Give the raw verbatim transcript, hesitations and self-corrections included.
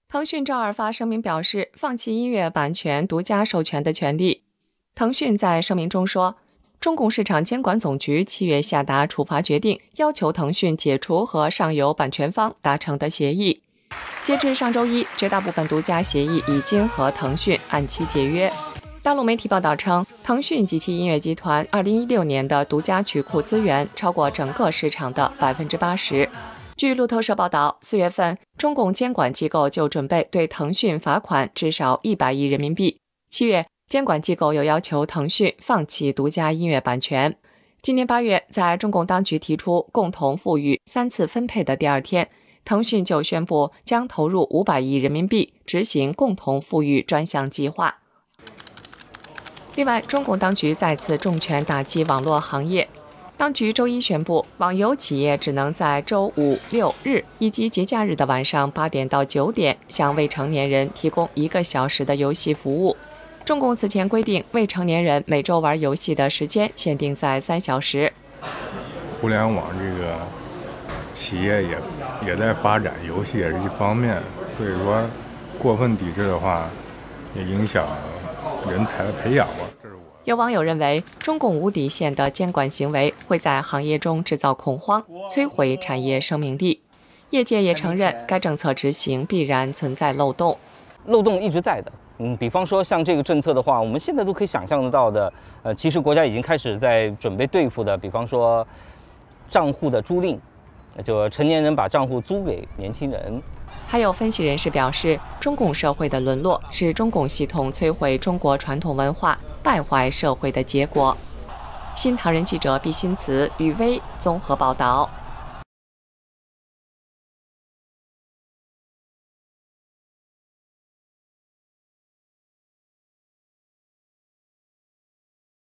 腾讯周二发声明表示，放弃音乐版权独家授权的权利。腾讯在声明中说，中共市场监管总局七月下达处罚决定，要求腾讯解除和上游版权方达成的协议。截至上周一，绝大部分独家协议已经和腾讯按期解约。大陆媒体报道称，腾讯及其音乐集团二零一六年的独家曲库资源超过整个市场的百分之八十。据路透社报道，四月份，中共监管机构就准备对腾讯罚款至少一百亿人民币。七月，监管机构又要求腾讯放弃独家音乐版权。今年八月，在中共当局提出共同富裕三次分配的第二天，腾讯就宣布将投入五百亿人民币执行共同富裕专项计划。另外，中共当局再次重拳打击网络行业。当局周一宣布，网游企业只能在周五、六日以及节假日的晚上八点到九点向未成年人提供一个小时的游戏服务。中共此前规定，未成年人每周玩游戏的时间限定在三小时。 互联网这个企业也也在发展，游戏也是一方面，所以说过分抵制的话，也影响人才的培养吧。 有网友认为，中共无底线的监管行为会在行业中制造恐慌，摧毁产业生命力。业界也承认，该政策执行必然存在漏洞。 漏洞一直在的。嗯，比方说像这个政策的话，我们现在都可以想象得到的，呃，其实国家已经开始在准备对付的，比方说账户的租赁，就成年人把账户租给年轻人。 还有分析人士表示，中共社会的沦落是中共系统摧毁中国传统文化、败坏社会的结果。新唐人记者毕新慈、吕薇综合报道。